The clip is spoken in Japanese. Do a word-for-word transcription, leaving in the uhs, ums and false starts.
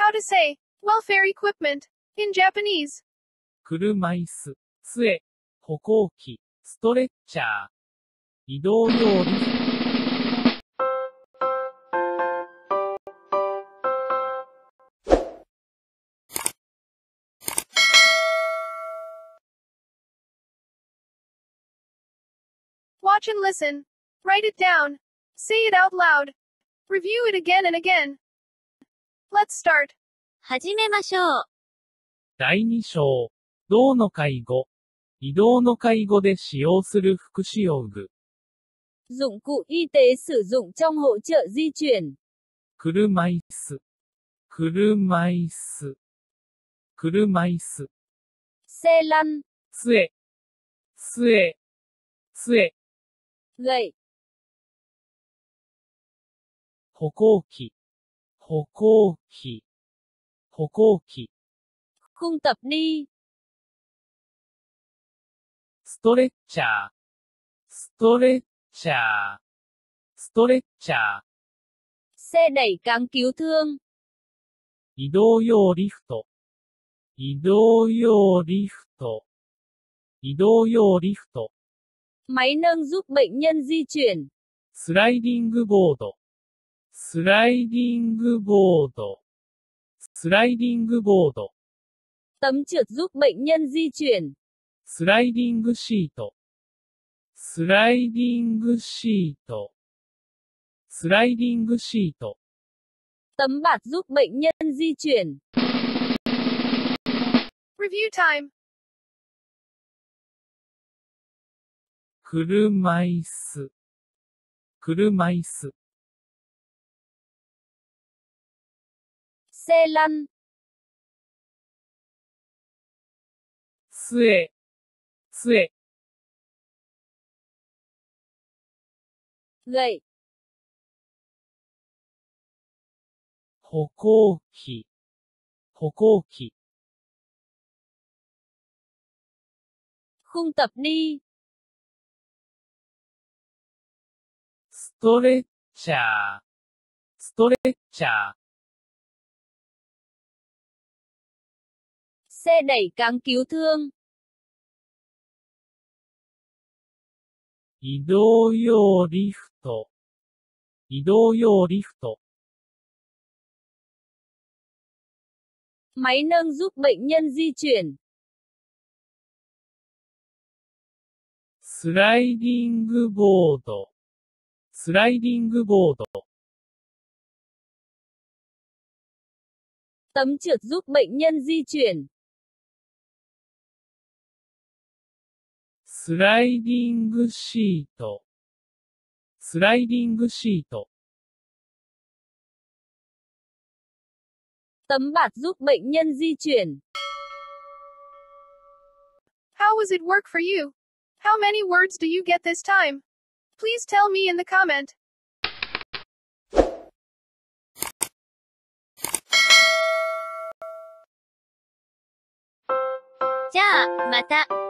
How to say welfare equipment in Japanese. 車椅子、杖、歩行器、ストレッチャー、移動用リフト。 Watch and listen. Write it down. Say it out loud. Review it again and again. Let's start. 始めましょう。 だいに章。動の介護。移動の介護で使用する福祉用具。 dụng cụ y tế sử dụng trong hỗ trợ di chuyển. 車椅子。車椅子。車椅子。 xe lăn, 杖。杖。杖。 gậy, 歩行器。歩行器。歩行器。 khung tập đi, ストレッチャー。ストレッチャー。ストレッチャー。 xe đẩy cáng cứu thương, 移動用リフト。移動用リフト。移動用リフト。 máy nâng giúp bệnh nhân di chuyển. スライディングボード。スライディングボード。スライディングボード。 Tấm trượt giúp bệnh nhân di chuyển. スライディングシート。スライディングシート。スライディングシート。 Tấm bạt giúp bệnh nhân di chuyển. Review time. 車椅子。車椅子。 xe lăn, 杖。杖。 gậy, 歩行器。歩行器。 khung tập đi, ストレッチャー。ストレッチャー。 xe đẩy cáng cứu thương, 移動用リフト。移動用リフト。 máy nâng giúp bệnh nhân di chuyển. スライディングボード。スライディングボード。 Tấm trượt giúp bệnh nhân di chuyển. スライディングシート。スライディングシート。 Tấm bạt giúp bệnh nhân di chuyển. How was it work for you? How many words do you get this time? Please tell me in the comment. じゃあ、また。